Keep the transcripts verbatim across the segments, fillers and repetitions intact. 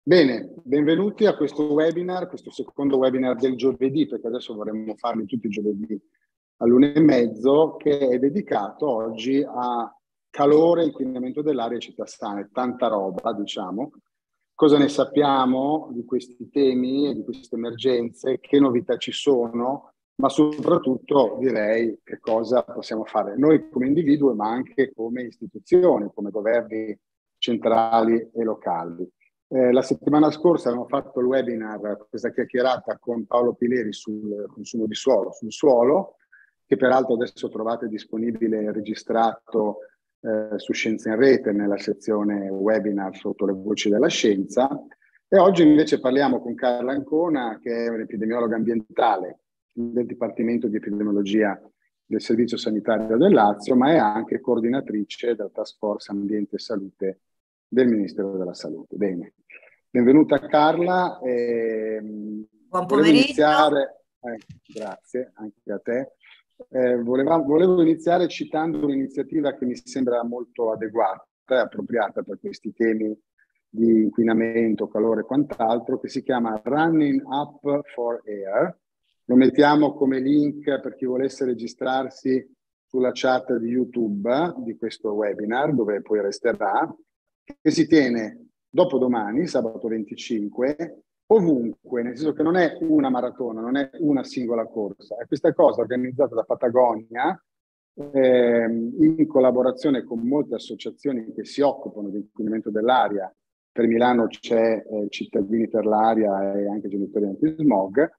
Bene, benvenuti a questo webinar, questo secondo webinar del giovedì, perché adesso vorremmo farli tutti i giovedì all'una e mezzo, che è dedicato oggi a calore e inquinamento dell'aria e città sane. Tanta roba, diciamo. Cosa ne sappiamo di questi temi e di queste emergenze? Che novità ci sono? Ma soprattutto direi che cosa possiamo fare noi come individui, ma anche come istituzioni, come governi centrali e locali. Eh, la settimana scorsa abbiamo fatto il webinar, questa chiacchierata con Paolo Pileri sul consumo di suolo, sul suolo, che peraltro adesso trovate disponibile registrato eh, su Scienza in Rete nella sezione webinar sotto le voci della scienza. E oggi invece parliamo con Carla Ancona, che è un'epidemiologa ambientale del Dipartimento di Epidemiologia del Servizio Sanitario del Lazio, ma è anche coordinatrice della Task Force Ambiente e Salute del Ministero della Salute. Bene, benvenuta Carla. Eh, Buon volevo pomeriggio. iniziare, eh, grazie anche a te. Eh, voleva, volevo iniziare citando un'iniziativa che mi sembra molto adeguata e appropriata per questi temi di inquinamento, calore e quant'altro, che si chiama Running Up for Air. Lo mettiamo come link per chi volesse registrarsi sulla chat di YouTube di questo webinar, dove poi resterà, che si tiene dopodomani, sabato venticinque, ovunque, nel senso che non è una maratona, non è una singola corsa, è questa cosa organizzata da Patagonia eh, in collaborazione con molte associazioni che si occupano di inquinamento dell'aria. Per Milano c'è eh, Cittadini per l'aria e anche Genitori Antismog.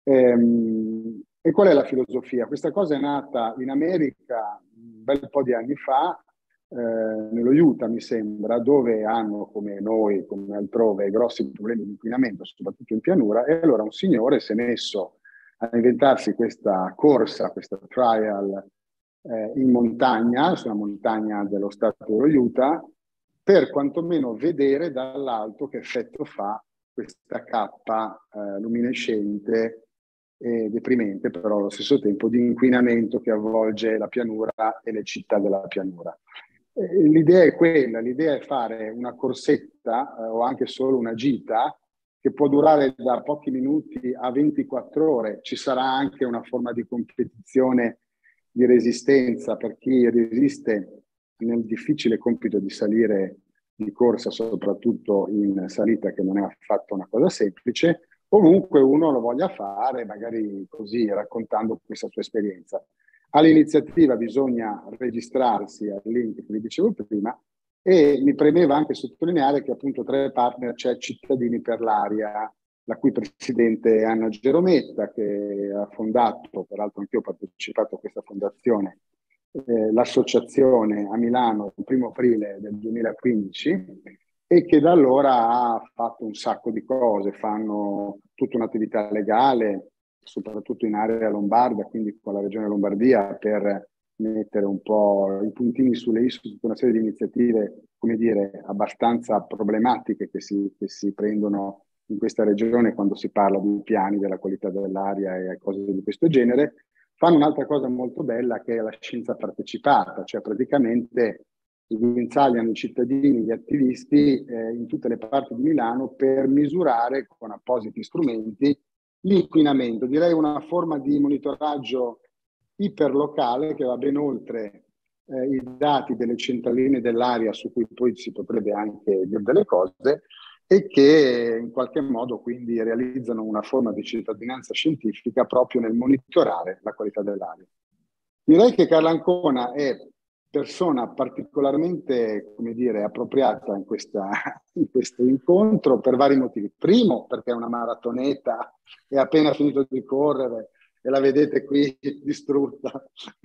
Ehm, e qual è la filosofia? Questa cosa è nata in America un bel po' di anni fa, eh, nello Utah mi sembra, dove hanno come noi, come altrove, grossi problemi di inquinamento, soprattutto in pianura, e allora un signore si è messo a inventarsi questa corsa, questa trial eh, in montagna, sulla montagna dello stato dello Utah, per quantomeno vedere dall'alto che effetto fa questa cappa eh, luminescente e deprimente, però allo stesso tempo di inquinamento che avvolge la pianura e le città della pianura. Eh, l'idea è quella, l'idea è fare una corsetta eh, o anche solo una gita che può durare da pochi minuti a ventiquattro ore. Ci sarà anche una forma di competizione di resistenza per chi resiste nel difficile compito di salire di corsa, soprattutto in salita, che non è affatto una cosa semplice, ovunque uno lo voglia fare, magari così raccontando questa sua esperienza. All'iniziativa bisogna registrarsi al link che vi dicevo prima, e mi premeva anche sottolineare che appunto tra i partner c'è Cittadini per l'aria, la cui presidente è Anna Gerometta, che ha fondato, peraltro anch'io ho partecipato a questa fondazione, eh, l'associazione a Milano il primo aprile del duemilaquindici, e che da allora ha fatto un sacco di cose. Fanno tutta un'attività legale, soprattutto in area lombarda, quindi con la regione Lombardia, per mettere un po' i puntini sulle i su tutta una serie di iniziative, come dire, abbastanza problematiche che si, che si prendono in questa regione quando si parla di piani della qualità dell'aria e cose di questo genere. Fanno un'altra cosa molto bella, che è la scienza partecipata, cioè praticamente sguinzagliano i cittadini, gli attivisti eh, in tutte le parti di Milano per misurare con appositi strumenti l'inquinamento. Direi una forma di monitoraggio iperlocale che va ben oltre eh, i dati delle centraline dell'aria, su cui poi si potrebbe anche dire delle cose, e che in qualche modo quindi realizzano una forma di cittadinanza scientifica proprio nel monitorare la qualità dell'aria. Direi che Carla Ancona è persona particolarmente, come dire, appropriata in, questa, in questo incontro per vari motivi. Primo, perché è una maratoneta e ha appena finito di correre e la vedete qui distrutta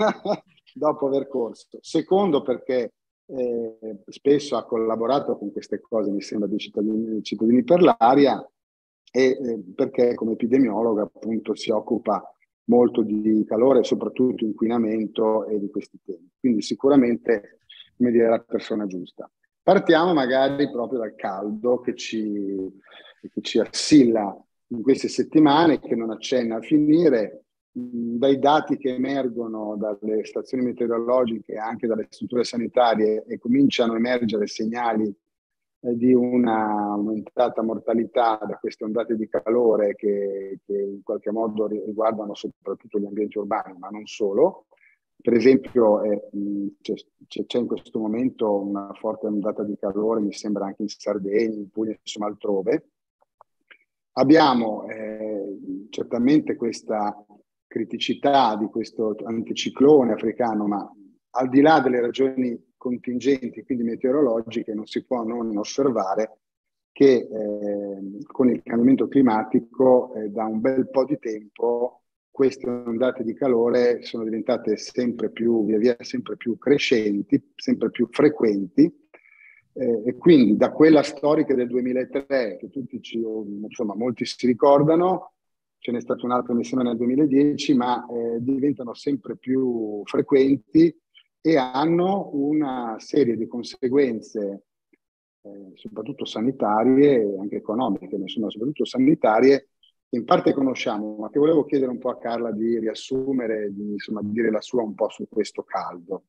dopo aver corso. Secondo, perché eh, spesso ha collaborato con queste cose, mi sembra, di cittadini, cittadini per l'aria, e eh, perché come epidemiologa appunto si occupa molto di calore e soprattutto inquinamento e di questi temi. Quindi sicuramente, come dire, la persona giusta. Partiamo magari proprio dal caldo che ci, che ci assilla in queste settimane, che non accenna a finire. Dai dati che emergono dalle stazioni meteorologiche e anche dalle strutture sanitarie, e cominciano a emergere segnali eh, di una aumentata mortalità da queste ondate di calore che, che in qualche modo riguardano soprattutto gli ambienti urbani, ma non solo. Per esempio, eh, c'è, c'è in questo momento una forte ondata di calore, mi sembra anche in Sardegna, in Puglia, insomma altrove. Abbiamo eh, certamente questa criticità di questo anticiclone africano, ma al di là delle ragioni contingenti, quindi meteorologiche, non si può non osservare che eh, con il cambiamento climatico eh, da un bel po' di tempo queste ondate di calore sono diventate sempre più, via via, sempre più crescenti, sempre più frequenti. Eh, e quindi da quella storica del duemilatré, che tutti ci, insomma, molti si ricordano, ce n'è stato un altro insieme nel duemiladieci, ma eh, diventano sempre più frequenti e hanno una serie di conseguenze, eh, soprattutto sanitarie e anche economiche, ma insomma, soprattutto sanitarie, che in parte conosciamo, ma che volevo chiedere un po' a Carla di riassumere, di insomma, dire la sua un po' su questo caldo.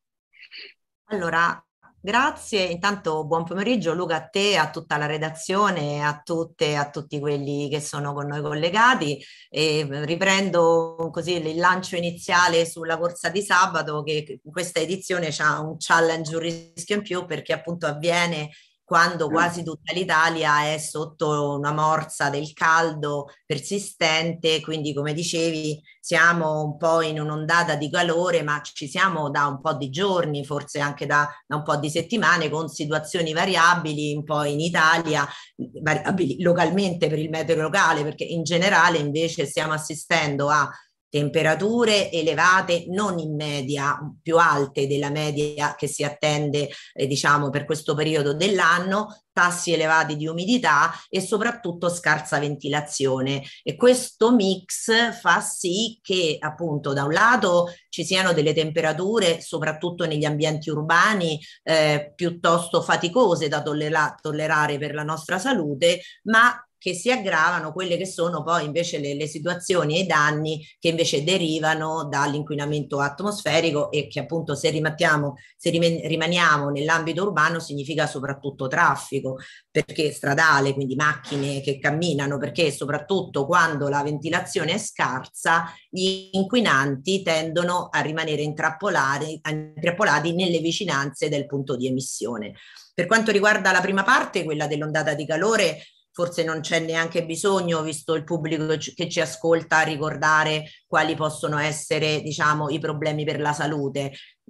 Allora, grazie. Intanto buon pomeriggio Luca, a te, a tutta la redazione, a tutte, a tutti quelli che sono con noi collegati. E riprendo così il lancio iniziale sulla corsa di sabato, che questa edizione ha un challenge, un rischio in più, perché appunto avviene quando quasi tutta l'Italia è sotto una morsa del caldo persistente, quindi come dicevi siamo un po' in un'ondata di calore, ma ci siamo da un po' di giorni, forse anche da, da un po' di settimane, con situazioni variabili un po' in Italia, variabili localmente per il meteo locale, perché in generale invece stiamo assistendo a temperature elevate, non in media, più alte della media che si attende eh, diciamo per questo periodo dell'anno, tassi elevati di umidità e soprattutto scarsa ventilazione, e questo mix fa sì che appunto da un lato ci siano delle temperature soprattutto negli ambienti urbani eh, piuttosto faticose da tollera- tollerare per la nostra salute, ma che si aggravano quelle che sono poi invece le, le situazioni e i danni che invece derivano dall'inquinamento atmosferico, e che appunto se, rimettiamo, se rimaniamo nell'ambito urbano significa soprattutto traffico, perché stradale, quindi macchine che camminano, perché soprattutto quando la ventilazione è scarsa gli inquinanti tendono a rimanere intrappolati, intrappolati nelle vicinanze del punto di emissione. Per quanto riguarda la prima parte, quella dell'ondata di calore, forse non c'è neanche bisogno, visto il pubblico che ci ascolta, a ricordare quali possono essere, diciamo, i problemi per la salute.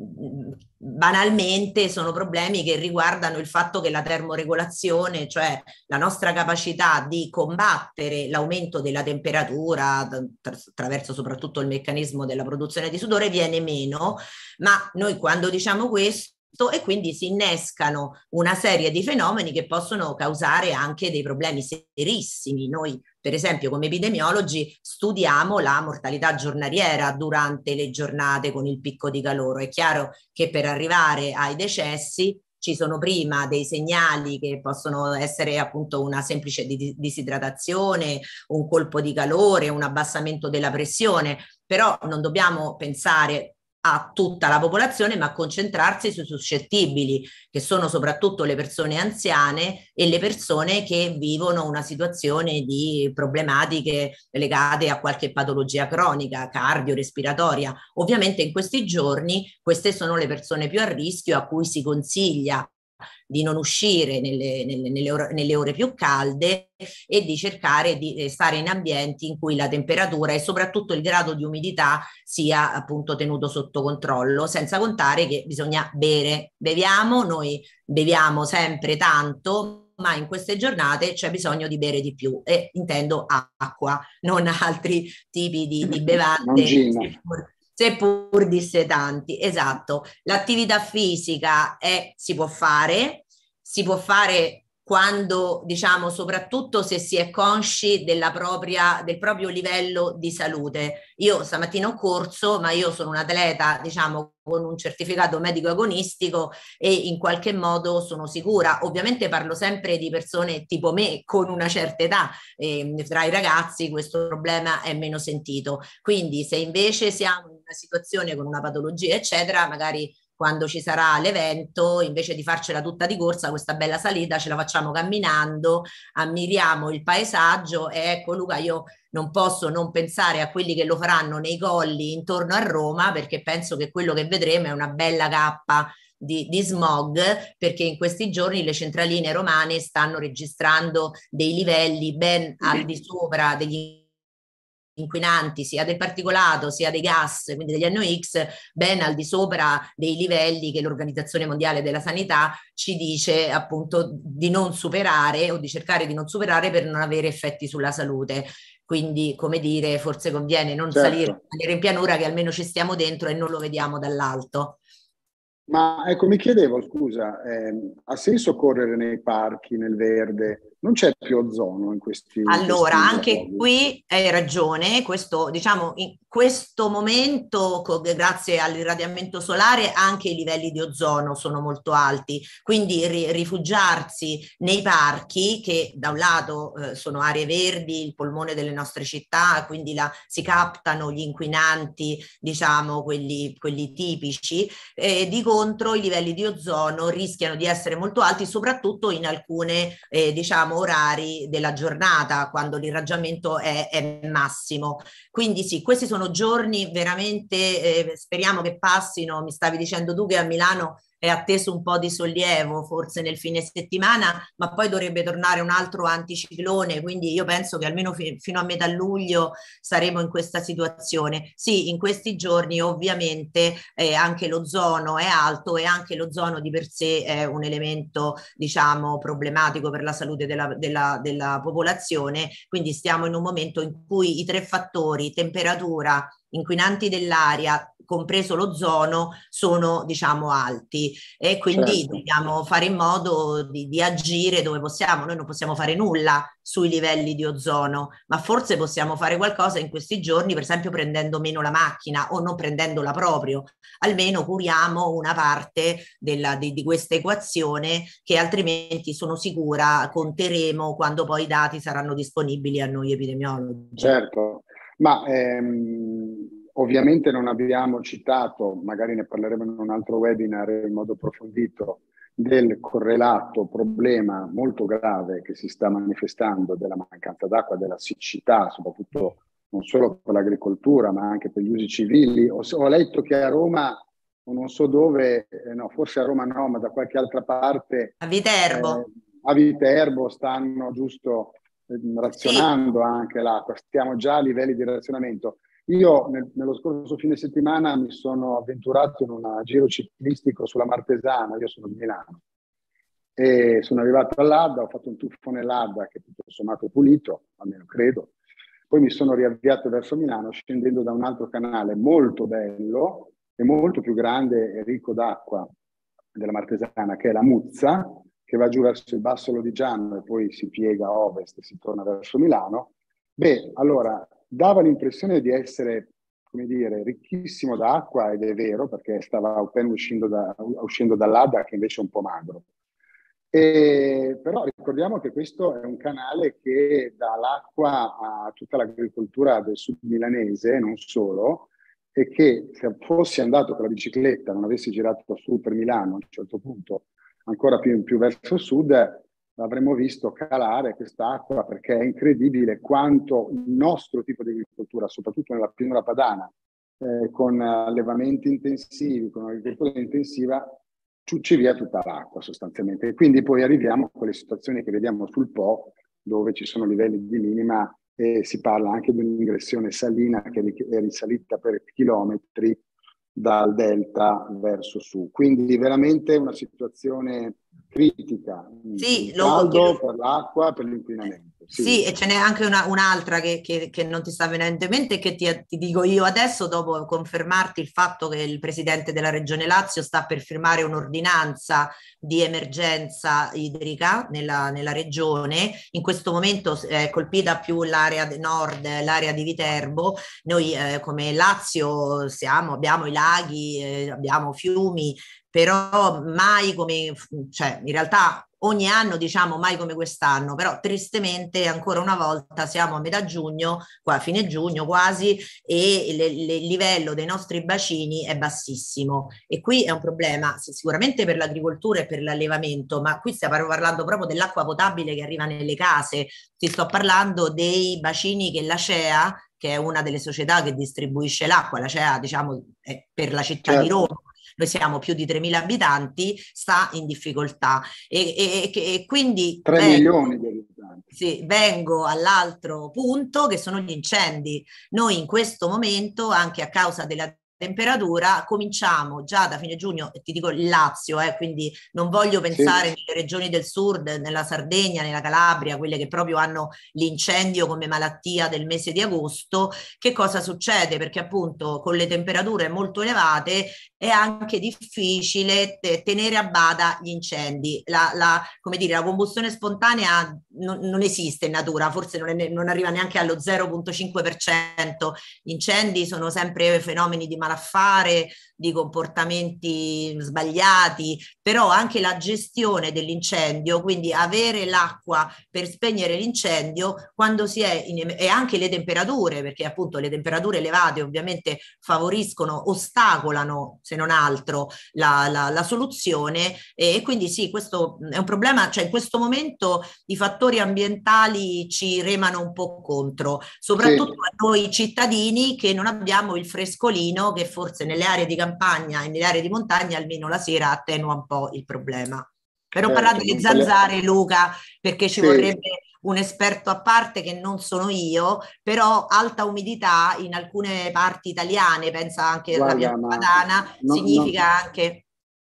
Banalmente sono problemi che riguardano il fatto che la termoregolazione, cioè la nostra capacità di combattere l'aumento della temperatura attraverso soprattutto il meccanismo della produzione di sudore, viene meno, ma noi quando diciamo questo, e quindi si innescano una serie di fenomeni che possono causare anche dei problemi serissimi. Noi, per esempio, come epidemiologi studiamo la mortalità giornaliera durante le giornate con il picco di calore. È chiaro che per arrivare ai decessi ci sono prima dei segnali che possono essere appunto una semplice disidratazione, un colpo di calore, un abbassamento della pressione, però non dobbiamo pensare a tutta la popolazione, ma concentrarsi sui suscettibili, che sono soprattutto le persone anziane e le persone che vivono una situazione di problematiche legate a qualche patologia cronica, cardiorespiratoria. Ovviamente in questi giorni queste sono le persone più a rischio, a cui si consiglia di non uscire nelle, nelle, nelle, ore, nelle ore più calde e di cercare di stare in ambienti in cui la temperatura e soprattutto il grado di umidità sia appunto tenuto sotto controllo, senza contare che bisogna bere. Beviamo, noi beviamo sempre tanto, ma in queste giornate c'è bisogno di bere di più, e intendo acqua, non altri tipi di, di Non bevande, gin. seppur, seppur dissetanti. Esatto. L'attività fisica è, si può fare, si può fare quando, diciamo, soprattutto se si è consci della propria, del proprio livello di salute. Io stamattina ho corso, ma io sono un atleta, diciamo, con un certificato medico agonistico, e in qualche modo sono sicura. Ovviamente parlo sempre di persone tipo me, con una certa età, e tra i ragazzi questo problema è meno sentito. Quindi se invece siamo in una situazione con una patologia, eccetera, magari quando ci sarà l'evento, invece di farcela tutta di corsa, questa bella salita ce la facciamo camminando, ammiriamo il paesaggio. E ecco Luca, io non posso non pensare a quelli che lo faranno nei colli intorno a Roma, perché penso che quello che vedremo è una bella cappa di, di smog, perché in questi giorni le centraline romane stanno registrando dei livelli ben al di sopra degli inquinanti, sia del particolato sia dei gas, quindi degli N O X, ben al di sopra dei livelli che l'Organizzazione Mondiale della Sanità ci dice appunto di non superare, o di cercare di non superare, per non avere effetti sulla salute. Quindi, come dire, forse conviene non salire, Certo. salire in pianura, che almeno ci stiamo dentro e non lo vediamo dall'alto. Ma ecco, mi chiedevo, scusa, ehm, ha senso correre nei parchi, nel verde? Non c'è più ozono in questi, in Allora, questi anche luoghi? qui hai ragione, questo, diciamo, in questo momento, co- grazie all'irradiamento solare, anche i livelli di ozono sono molto alti, quindi ri- rifugiarsi nei parchi, che da un lato eh, sono aree verdi, il polmone delle nostre città, quindi la, si captano gli inquinanti, diciamo, quelli, quelli tipici, eh, di contro i livelli di ozono rischiano di essere molto alti, soprattutto in alcune, eh, diciamo, orari della giornata, quando l'irraggiamento è, è massimo. Quindi sì, questi sono giorni veramente, eh, speriamo che passino. Mi stavi dicendo tu che a Milano è atteso un po' di sollievo forse nel fine settimana, ma poi dovrebbe tornare un altro anticiclone, quindi io penso che almeno fi- fino a metà luglio saremo in questa situazione. Sì, in questi giorni ovviamente eh, anche l'ozono è alto, e anche l'ozono di per sé è un elemento, diciamo, problematico per la salute della, della, della popolazione. Quindi stiamo in un momento in cui i tre fattori, temperatura, inquinanti dell'aria, compreso l'ozono, sono, diciamo, alti, e quindi Certo. dobbiamo fare in modo di, di agire dove possiamo. Noi non possiamo fare nulla sui livelli di ozono, ma forse possiamo fare qualcosa in questi giorni, per esempio prendendo meno la macchina o non prendendola proprio. Almeno curiamo una parte della, di, di questa equazione, che altrimenti sono sicura conteremo quando poi i dati saranno disponibili a noi epidemiologi. Certo, ma ehm, ovviamente non abbiamo citato, magari ne parleremo in un altro webinar in modo approfondito, del correlato problema molto grave che si sta manifestando della mancanza d'acqua, della siccità, soprattutto non solo per l'agricoltura, ma anche per gli usi civili. Ho, ho letto che a Roma, o non so dove, eh, no, forse a Roma no, ma da qualche altra parte, A Viterbo? eh, a Viterbo stanno giusto Sì. razionando anche l'acqua, stiamo già a livelli di razionamento. Io nel, nello scorso fine settimana mi sono avventurato in un giro ciclistico sulla Martesana, io sono di Milano, e sono arrivato all'Adda, ho fatto un tuffo nell'Adda che tutto sommato è pulito, almeno credo, poi mi sono riavviato verso Milano scendendo da un altro canale molto bello e molto più grande e ricco d'acqua della Martesana, che è la Muzza, che va giù verso il Basso Lodigiano e poi si piega a ovest e si torna verso Milano. Beh, allora, dava l'impressione di essere, come dire, ricchissimo d'acqua, ed è vero, perché stava appena uscendo, da, uscendo dall'Adda, che invece è un po' magro. E, però ricordiamo che questo è un canale che dà l'acqua a tutta l'agricoltura del sud milanese, non solo, e che se fossi andato con la bicicletta, non avessi girato su per Milano a un certo punto, ancora più, più verso sud, avremmo visto calare quest'acqua, perché è incredibile quanto il nostro tipo di agricoltura, soprattutto nella pianura padana, eh, con allevamenti intensivi, con agricoltura intensiva, ciucci via tutta l'acqua sostanzialmente. E quindi poi arriviamo a quelle situazioni che vediamo sul Po, dove ci sono livelli di minima e si parla anche di un'ingressione salina che è risalita per chilometri dal delta verso su. Quindi veramente una situazione critica per Sì, il lo, caldo, per l'acqua, per l'inquinamento. Sì, sì, e ce n'è anche una- un'altra che, che- che non ti sta venendo in mente, e che ti, ti dico io adesso, dopo confermarti il fatto che il presidente della Regione Lazio sta per firmare un'ordinanza di emergenza idrica nella, nella regione. In questo momento è colpita più l'area de- nord, l'area di Viterbo. Noi eh, come Lazio siamo, abbiamo i laghi, eh, abbiamo fiumi, però mai come, cioè in realtà ogni anno diciamo mai come quest'anno, però tristemente ancora una volta siamo a metà giugno, qua a fine giugno quasi, e le, le, il livello dei nostri bacini è bassissimo, e qui è un problema sicuramente per l'agricoltura e per l'allevamento, ma qui stiamo parlando proprio dell'acqua potabile che arriva nelle case. Ti sto parlando dei bacini che l'Acea, che è una delle società che distribuisce l'acqua, l'Acea diciamo è per la città certo. di Roma, noi siamo più di tremila abitanti, sta in difficoltà e, e, e quindi tre milioni di abitanti. Sì, vengo all'altro punto che sono gli incendi. Noi in questo momento, anche a causa della temperatura, cominciamo già da fine giugno, ti dico il Lazio, eh, quindi non voglio pensare sì. nelle regioni del sud, nella Sardegna, nella Calabria, quelle che proprio hanno l'incendio come malattia del mese di agosto. Che cosa succede? Perché appunto con le temperature molto elevate è anche difficile te- tenere a bada gli incendi. La, la, come dire, la combustione spontanea non, non esiste in natura, forse non, è, non arriva neanche allo zero virgola cinque per cento. Gli incendi sono sempre fenomeni di malaffare, di comportamenti sbagliati, però anche la gestione dell'incendio, quindi avere l'acqua per spegnere l'incendio quando si è in, e anche le temperature, perché appunto le temperature elevate ovviamente favoriscono, ostacolano se non altro la, la, la soluzione, e, e quindi sì, questo è un problema, cioè in questo momento i fattori ambientali ci remano un po' contro, soprattutto sì. a noi cittadini che non abbiamo il frescolino che forse nelle aree di campagna e nelle aree di montagna almeno la sera attenua un po' il problema. Per non certo, parlare delle zanzare, Luca, perché ci sì. vorrebbe un esperto a parte che non sono io, però alta umidità in alcune parti italiane, pensa anche alla pianura padana, no, significa no. anche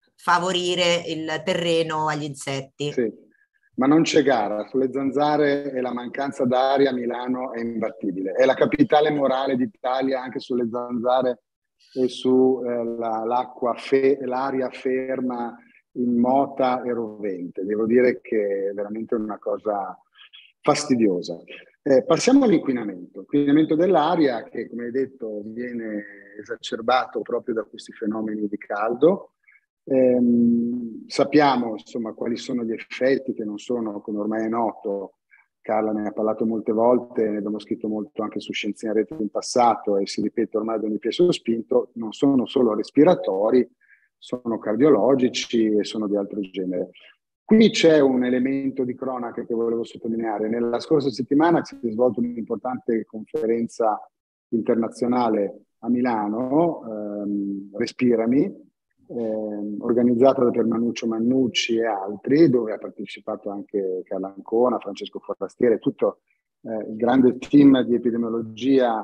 favorire il terreno agli insetti. Sì. Ma non c'è gara, sulle zanzare e la mancanza d'aria a Milano è imbattibile. È la capitale morale d'Italia anche sulle zanzare e sull'acqua, eh, fe- l'aria ferma, immota e rovente. Devo dire che è veramente una cosa fastidiosa. Eh, passiamo all'inquinamento. L'inquinamento dell'aria che, come hai detto, viene esacerbato proprio da questi fenomeni di caldo. Eh, sappiamo insomma quali sono gli effetti che non sono, come ormai è noto, Carla ne ha parlato molte volte, ne abbiamo scritto molto anche su Scienze in Rete in passato e si ripete ormai ad ogni piede sospinto, non sono solo respiratori, sono cardiologici e sono di altro genere. Qui c'è un elemento di cronaca che volevo sottolineare. Nella scorsa settimana si è svolta un'importante conferenza internazionale a Milano, ehm, Respirami, Eh, organizzata da Piermanuccio Mannucci e altri, dove ha partecipato anche Carla Ancona, Francesco Forastiere, tutto eh, il grande team di epidemiologia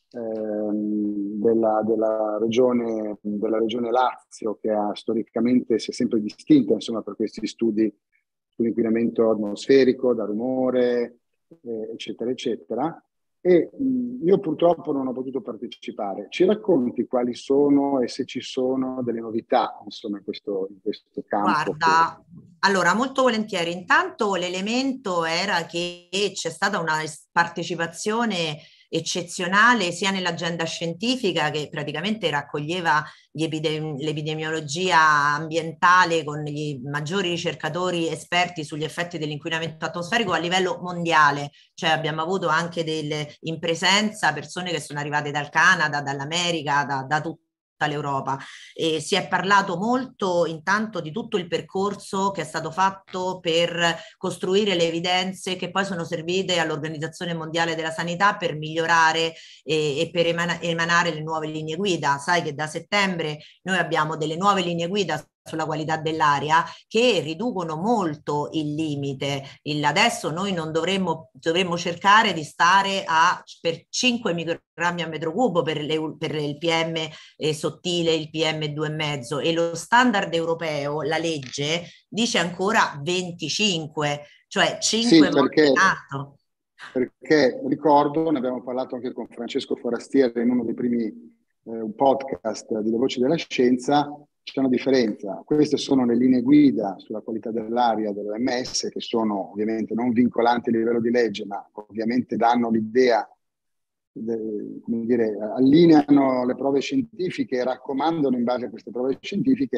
eh, della, della, regione, della regione Lazio, che ha storicamente si è sempre distinta insomma, per questi studi sull'inquinamento atmosferico, da rumore, eh, eccetera, eccetera. E mh, io purtroppo non ho potuto partecipare. Ci racconti quali sono e se ci sono delle novità insomma in questo, in questo campo? Guarda, che... allora molto volentieri. Intanto l'elemento era che c'è stata una partecipazione eccezionale sia nell'agenda scientifica, che praticamente raccoglieva gli epidemi- l'epidemiologia ambientale con i maggiori ricercatori esperti sugli effetti dell'inquinamento atmosferico a livello mondiale, cioè abbiamo avuto anche delle, in presenza persone che sono arrivate dal Canada, dall'America, da, da tutta l'Europa, e si è parlato molto intanto di tutto il percorso che è stato fatto per costruire le evidenze che poi sono servite all'Organizzazione Mondiale della Sanità per migliorare e, e per emana- emanare le nuove linee guida. Sai che da settembre noi abbiamo delle nuove linee guida sulla qualità dell'aria che riducono molto il limite. Il, adesso noi non dovremmo, dovremmo cercare di stare a per cinque microgrammi a metro cubo per, le, per il P M eh, sottile, il P M due virgola cinque, e lo standard europeo, la legge, dice ancora venticinque, cioè cinque sì, volte perché, in alto. Perché ricordo, ne abbiamo parlato anche con Francesco Forastiere in uno dei primi eh, podcast di Le Voci della Scienza, c'è una differenza. Queste sono le linee guida sulla qualità dell'aria dell'O M S, che sono ovviamente non vincolanti a livello di legge, ma ovviamente danno l'idea, de, come dire, allineano le prove scientifiche e raccomandano in base a queste prove scientifiche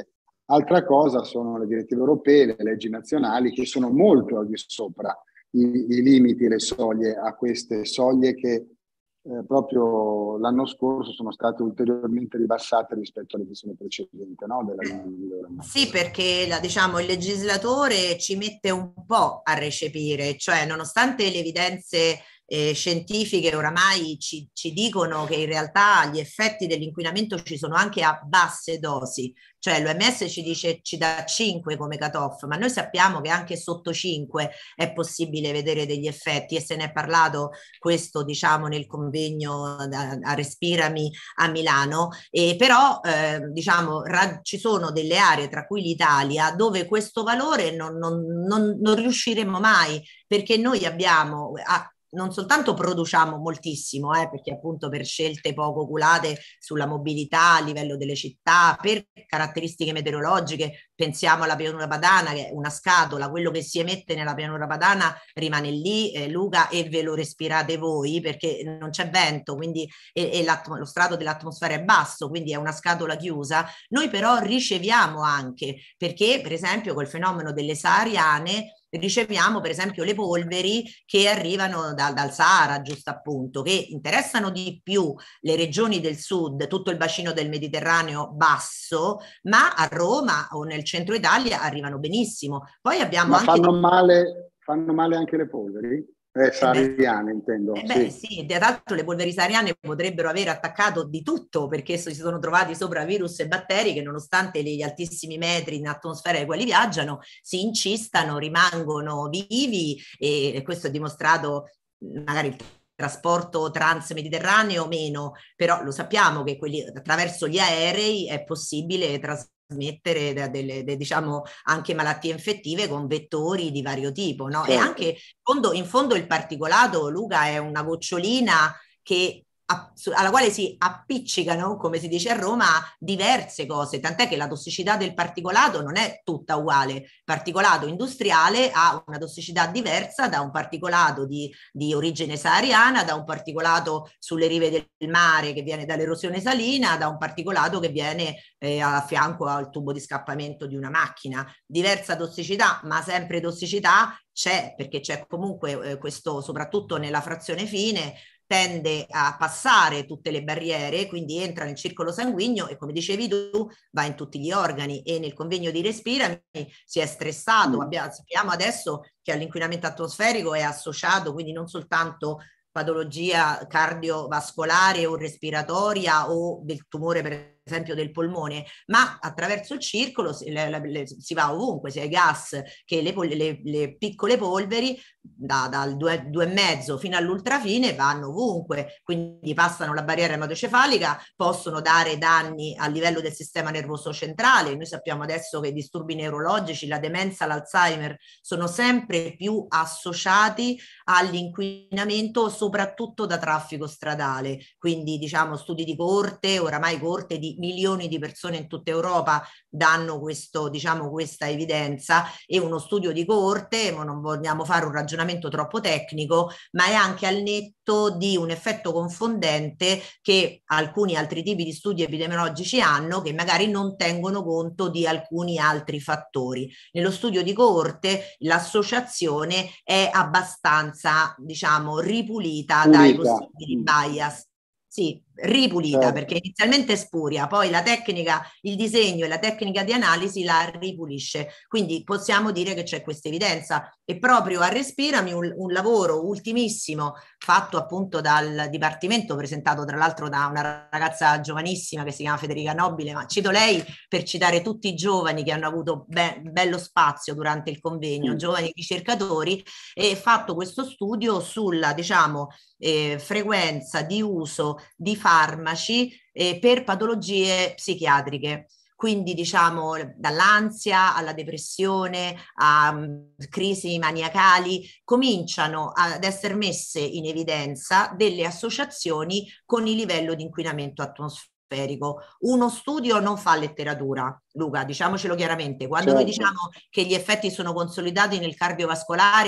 Altra cosa sono le direttive europee, le leggi nazionali, che sono molto al di sopra i, i limiti, le soglie, a queste soglie che eh, proprio l'anno scorso sono state ulteriormente ribassate rispetto alle versioni precedenti, no? Della linea di miglioramento. Sì, perché la, diciamo, il legislatore ci mette un po' a recepire, cioè nonostante le evidenze eh, scientifiche oramai ci, ci dicono che in realtà gli effetti dell'inquinamento ci sono anche a basse dosi, cioè l'O M S ci dice ci dà cinque come cutoff, ma noi sappiamo che anche sotto cinque è possibile vedere degli effetti e se ne è parlato questo diciamo nel convegno a, a Respirami a Milano, e però eh, diciamo ra- ci sono delle aree tra cui l'Italia dove questo valore non, non, non, non riusciremo mai, perché noi abbiamo a, non soltanto produciamo moltissimo, eh, perché appunto per scelte poco oculate sulla mobilità a livello delle città, per caratteristiche meteorologiche, pensiamo alla pianura padana che è una scatola, quello che si emette nella pianura padana rimane lì, eh, Luca, e ve lo respirate voi perché non c'è vento, quindi e, e lo strato dell'atmosfera è basso, quindi è una scatola chiusa. Noi però riceviamo anche, perché per esempio col fenomeno delle sahariane riceviamo per esempio le polveri che arrivano da, dal Sahara, giusto appunto, che interessano di più le regioni del sud, tutto il bacino del Mediterraneo basso, ma a Roma o nel centro Italia arrivano benissimo. Poi abbiamo Ma anche... fanno male, fanno male anche le polveri? Eh, sahariane, intendo. Eh beh, sì. sì, tra l'altro le polveri sahariane potrebbero aver attaccato di tutto perché si sono trovati sopra virus e batteri che nonostante gli altissimi metri in atmosfera ai quali viaggiano si incistano, rimangono vivi e questo è dimostrato magari il trasporto transmediterraneo meno, però lo sappiamo che quelli, attraverso gli aerei è possibile trasmettere trasmettere delle, de, diciamo anche malattie infettive con vettori di vario tipo, no? Certo. E anche in fondo, in fondo il particolato, Luca, è una gocciolina che alla quale si appiccicano, come si dice a Roma, diverse cose, tant'è che la tossicità del particolato non è tutta uguale. Il particolato industriale ha una tossicità diversa da un particolato di, di origine sahariana, da un particolato sulle rive del mare che viene dall'erosione salina, da un particolato che viene eh, a fianco al tubo di scappamento di una macchina. Diversa tossicità, ma sempre tossicità c'è, perché c'è comunque eh, questo, soprattutto nella frazione fine, tende a passare tutte le barriere, quindi entra nel circolo sanguigno e come dicevi tu va in tutti gli organi. E nel convegno di Respirami si è stressato, mm. abbiamo, sappiamo adesso che all'inquinamento atmosferico è associato quindi non soltanto patologia cardiovascolare o respiratoria o del tumore per esempio del polmone, ma attraverso il circolo si, le, le, si va ovunque, sia i gas che le, le, le piccole polveri da, dal due e mezzo fino all'ultrafine vanno ovunque, quindi passano la barriera ematocefalica, possono dare danni a livello del sistema nervoso centrale. Noi sappiamo adesso che i disturbi neurologici, la demenza, l'Alzheimer sono sempre più associati all'inquinamento soprattutto da traffico stradale, quindi diciamo studi di coorte, oramai coorte di milioni di persone in tutta Europa danno questo, diciamo, questa evidenza, e uno studio di coorte, ma non vogliamo fare un ragionamento troppo tecnico, ma è anche al netto di un effetto confondente che alcuni altri tipi di studi epidemiologici hanno, che magari non tengono conto di alcuni altri fattori. Nello studio di coorte l'associazione è abbastanza, diciamo, ripulita Pulita. dai possibili bias. Sì, ripulita, certo. Perché inizialmente è spuria, poi la tecnica, il disegno e la tecnica di analisi la ripulisce. Quindi possiamo dire che c'è questa evidenza. E proprio a Respirami un, un lavoro ultimissimo fatto appunto dal Dipartimento, presentato tra l'altro da una ragazza giovanissima che si chiama Federica Nobile, ma cito lei per citare tutti i giovani che hanno avuto be- bello spazio durante il convegno, mm. giovani ricercatori, e fatto questo studio sulla, diciamo, eh, frequenza di uso di farmaci eh, per patologie psichiatriche. Quindi diciamo dall'ansia alla depressione a um, crisi maniacali cominciano ad essere messe in evidenza delle associazioni con il livello di inquinamento atmosferico. Uno studio non fa letteratura, Luca, diciamocelo chiaramente. Quando certo. noi diciamo che gli effetti sono consolidati nel cardiovascolare, perché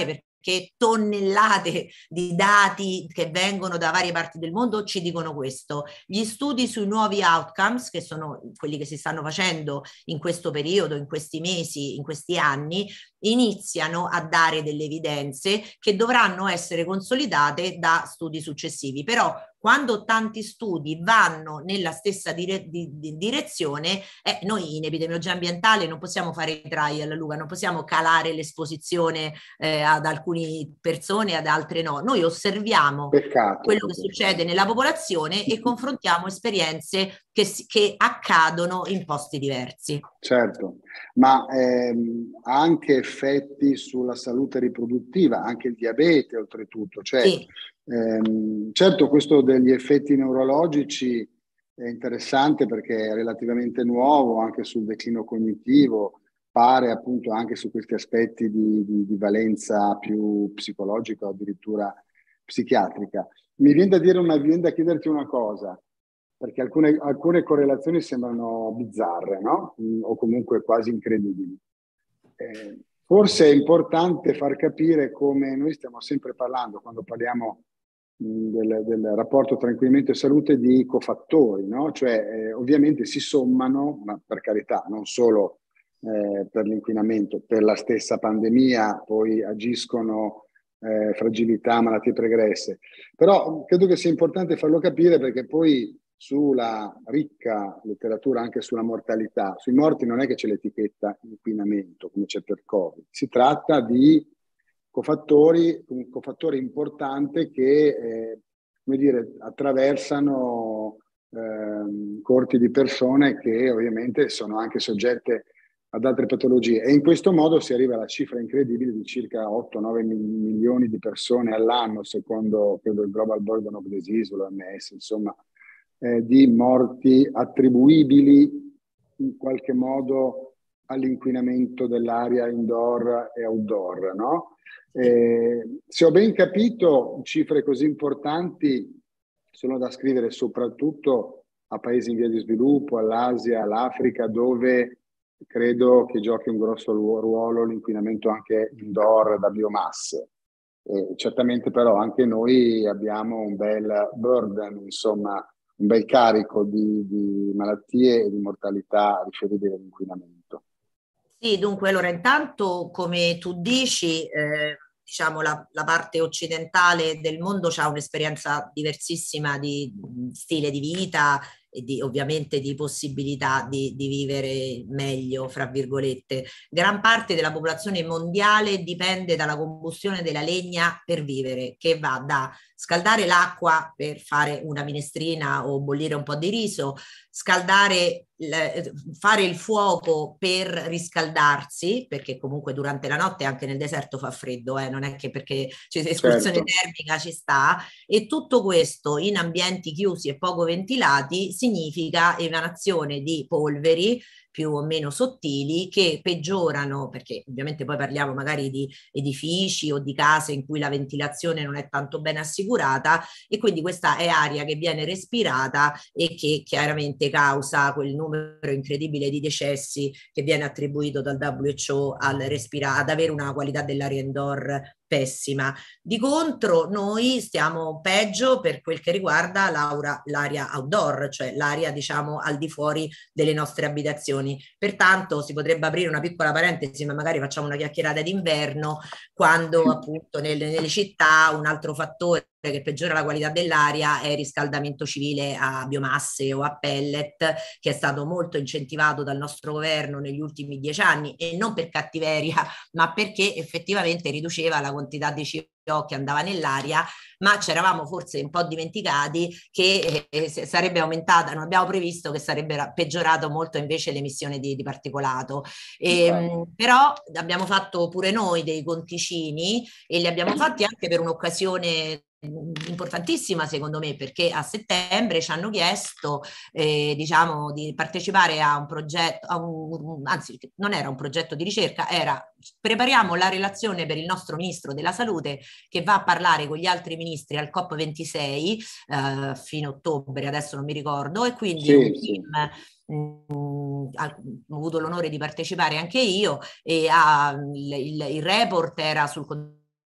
che tonnellate di dati che vengono da varie parti del mondo ci dicono questo. Gli studi sui nuovi outcomes, che sono quelli che si stanno facendo in questo periodo, in questi mesi, in questi anni, iniziano a dare delle evidenze che dovranno essere consolidate da studi successivi. Però quando tanti studi vanno nella stessa dire di di direzione, eh, noi in epidemiologia ambientale non possiamo fare i trial, Luca, non possiamo calare l'esposizione eh, ad alcune persone e ad altre no. Noi osserviamo Peccato. quello che succede nella popolazione e confrontiamo esperienze che, che accadono in posti diversi. Certo, ma ehm, ha anche effetti sulla salute riproduttiva, anche il diabete oltretutto. Cioè, sì. ehm, certo, questo degli effetti neurologici è interessante perché è relativamente nuovo anche sul declino cognitivo, pare appunto anche su questi aspetti di, di, di valenza più psicologica o addirittura psichiatrica. Mi viene da dire una, mi viene da chiederti una cosa, perché alcune, alcune correlazioni sembrano bizzarre, no? Mm, o comunque quasi incredibili. Eh, forse è importante far capire come noi stiamo sempre parlando, quando parliamo mh, del, del rapporto tra inquinamento e salute, di cofattori, no? Cioè eh, ovviamente si sommano, ma per carità, non solo eh, per l'inquinamento, per la stessa pandemia, poi agiscono eh, fragilità, malattie pregresse. Però credo che sia importante farlo capire perché poi sulla ricca letteratura anche sulla mortalità, sui morti non è che c'è l'etichetta inquinamento come c'è per Covid, si tratta di cofattori, un cofattore importante che eh, come dire, attraversano eh, corti di persone che ovviamente sono anche soggette ad altre patologie e in questo modo si arriva alla cifra incredibile di circa otto nove milioni di persone all'anno secondo credo il Global Burden of Disease o l'O M S, insomma, eh, di morti attribuibili in qualche modo all'inquinamento dell'aria indoor e outdoor, no? Eh, se ho ben capito, cifre così importanti sono da scrivere soprattutto a paesi in via di sviluppo, all'Asia, all'Africa, dove credo che giochi un grosso ruolo l'inquinamento anche indoor da biomasse. E certamente però anche noi abbiamo un bel burden, insomma, un bel carico di, di malattie e di mortalità riferibili all'inquinamento. Sì, dunque, allora intanto, come tu dici, eh, diciamo la, la parte occidentale del mondo ha un'esperienza diversissima di stile di vita e di, ovviamente di possibilità di, di vivere meglio, fra virgolette. Gran parte della popolazione mondiale dipende dalla combustione della legna per vivere, che va da scaldare l'acqua per fare una minestrina o bollire un po' di riso, scaldare, fare il fuoco per riscaldarsi, perché comunque durante la notte anche nel deserto fa freddo, eh, non è che perché c'è escursione certo. termica ci sta, e tutto questo in ambienti chiusi e poco ventilati significa emanazione di polveri più o meno sottili che peggiorano, perché ovviamente poi parliamo magari di edifici o di case in cui la ventilazione non è tanto ben assicurata e quindi questa è aria che viene respirata e che chiaramente causa quel numero incredibile di decessi che viene attribuito dal W H O al respira- ad avere una qualità dell'aria indoor pessima. Di contro noi stiamo peggio per quel che riguarda l'aria outdoor, cioè l'aria diciamo al di fuori delle nostre abitazioni. Pertanto si potrebbe aprire una piccola parentesi, ma magari facciamo una chiacchierata d'inverno, quando appunto nelle, nelle città un altro fattore che peggiora la qualità dell'aria è il riscaldamento civile a biomasse o a pellet, che è stato molto incentivato dal nostro governo negli ultimi dieci anni, e non per cattiveria, ma perché effettivamente riduceva la quantità di C O che andava nell'aria, ma ci eravamo forse un po' dimenticati che eh, sarebbe aumentata, non abbiamo previsto che sarebbe peggiorato molto invece l'emissione di, di particolato. E, però abbiamo fatto pure noi dei conticini e li abbiamo fatti anche per un'occasione importantissima secondo me, perché a settembre ci hanno chiesto eh, diciamo di partecipare a un progetto, a un, anzi non era un progetto di ricerca, era prepariamo la relazione per il nostro ministro della salute che va a parlare con gli altri ministri al COP ventisei eh, fino a ottobre, adesso non mi ricordo, e quindi sì, un sì. team mh, ho avuto l'onore di partecipare anche io e a, il, il, il report era sul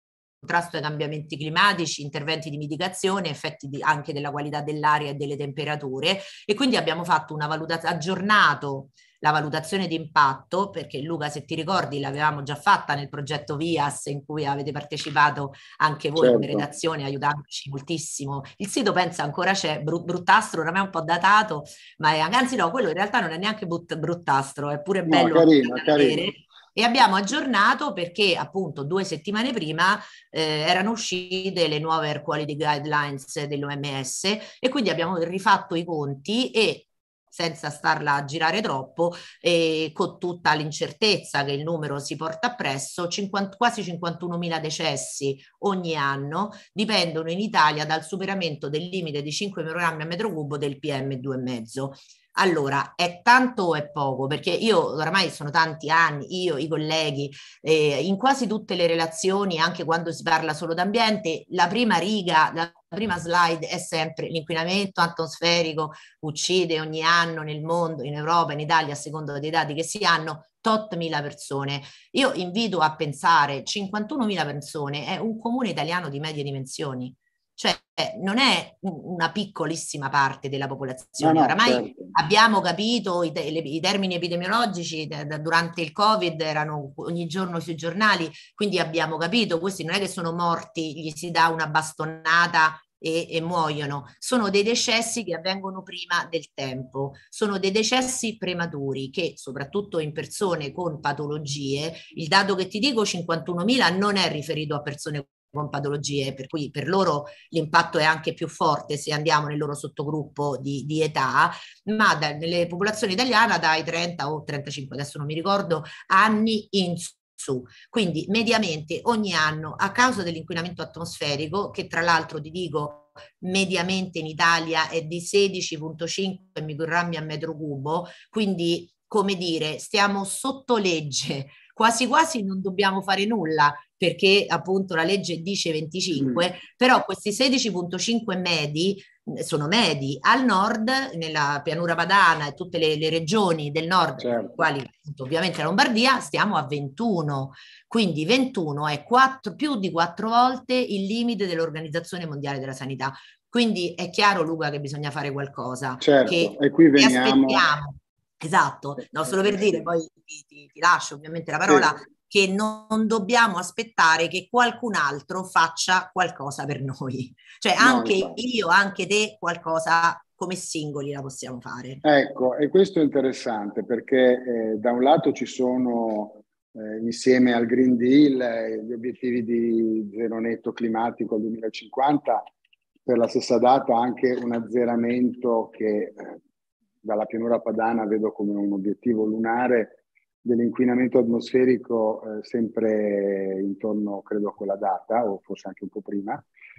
contrasto ai cambiamenti climatici, interventi di mitigazione, effetti di, anche della qualità dell'aria e delle temperature, e quindi abbiamo fatto una valutazione, aggiornato la valutazione di impatto, perché Luca, se ti ricordi, l'avevamo già fatta nel progetto VIAS in cui avete partecipato anche voi come certo. redazione, aiutandoci moltissimo. Il sito pensa ancora c'è, Bru- Bruttastro, oramai è un po' datato, ma è, anzi no, quello in realtà non è neanche but, Bruttastro, è pure No, bello anche carino, da carino. vedere. E abbiamo aggiornato perché appunto due settimane prima eh, erano uscite le nuove Air Quality Guidelines dell'O M S, e quindi abbiamo rifatto i conti, e senza starla a girare troppo, e con tutta l'incertezza che il numero si porta appresso, cinquanta, quasi cinquantunomila decessi ogni anno dipendono in Italia dal superamento del limite di cinque microgrammi a metro cubo del P M due virgola cinque. Allora, è tanto o è poco? Perché io oramai sono tanti anni, io, i colleghi, eh, in quasi tutte le relazioni, anche quando si parla solo d'ambiente, la prima riga, la prima slide è sempre l'inquinamento atmosferico uccide ogni anno nel mondo, in Europa, in Italia, a seconda dei dati che si hanno, tot mila persone. Io invito a pensare, cinquantunomila persone è un comune italiano di medie dimensioni. Cioè non è una piccolissima parte della No, popolazione. no, Oramai certo. abbiamo capito i, te, le, i termini epidemiologici da, da, durante il Covid erano ogni giorno sui giornali, quindi abbiamo capito, questi non è che sono morti, gli si dà una bastonata e, e muoiono, sono dei decessi che avvengono prima del tempo, sono dei decessi prematuri che soprattutto in persone con patologie, il dato che ti dico cinquantunomila non è riferito a persone con patologie, per cui per loro l'impatto è anche più forte se andiamo nel loro sottogruppo di, di età, ma da, nelle popolazioni italiane dai trenta o trentacinque, adesso non mi ricordo, anni in su. Quindi mediamente ogni anno a causa dell'inquinamento atmosferico, che tra l'altro ti dico mediamente in Italia è di sedici virgola cinque microgrammi a metro cubo, quindi come dire, stiamo sotto legge, quasi quasi non dobbiamo fare nulla, perché appunto la legge dice venticinque, mm. però questi sedici virgola cinque medi sono medi. Al nord, nella pianura padana e tutte le, le regioni del nord, certo, quali appunto, ovviamente la Lombardia, stiamo a ventuno, quindi ventuno è quattro, più di quattro volte il limite dell'Organizzazione Mondiale della Sanità. Quindi è chiaro, Luca, che bisogna fare qualcosa, certo, che e qui veniamo... aspettiamo. Esatto, no, solo per dire, poi ti, ti, ti lascio ovviamente la parola, sì, che non dobbiamo aspettare che qualcun altro faccia qualcosa per noi. Cioè anche no, io, anche te, qualcosa come singoli la possiamo fare. Ecco, e questo è interessante perché eh, da un lato ci sono eh, insieme al Green Deal eh, gli obiettivi di zero netto climatico al duemilacinquanta, per la stessa data anche un azzeramento che eh, dalla pianura padana vedo come un obiettivo lunare dell'inquinamento atmosferico eh, sempre intorno, credo, a quella data, o forse anche un po' prima.